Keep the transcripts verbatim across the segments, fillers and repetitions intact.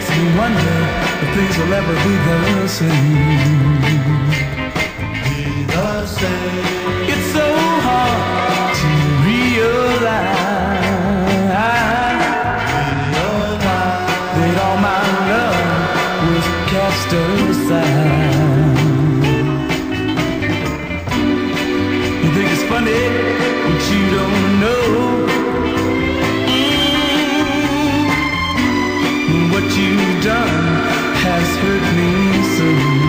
makes me wonder if things will ever be the same. Be the same. It's so hard to realize, Realize that all my love was cast aside. You think it's funny, but you don't know mm, what you've done has hurt me so.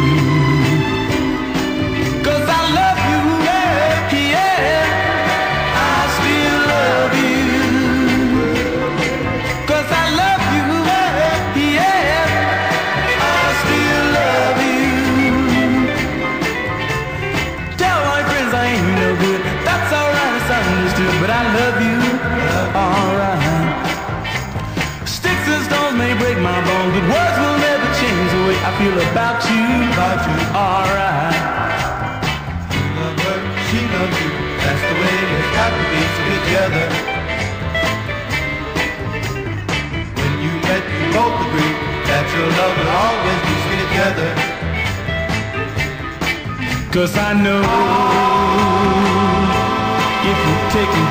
Cause I love you, yeah, yeah, I still love you. Cause I love you, yeah, yeah, I still love you. Tell my friends I ain't no good, that's alright, it's understood, but I love you, alright. Sticks and stones may break my bones, but words will never change the way I feel about you, about you. alright. You love her, she loves you. That's the way it's got to be together. When you met, you both agree that your love will always be together. Cause I know if you take me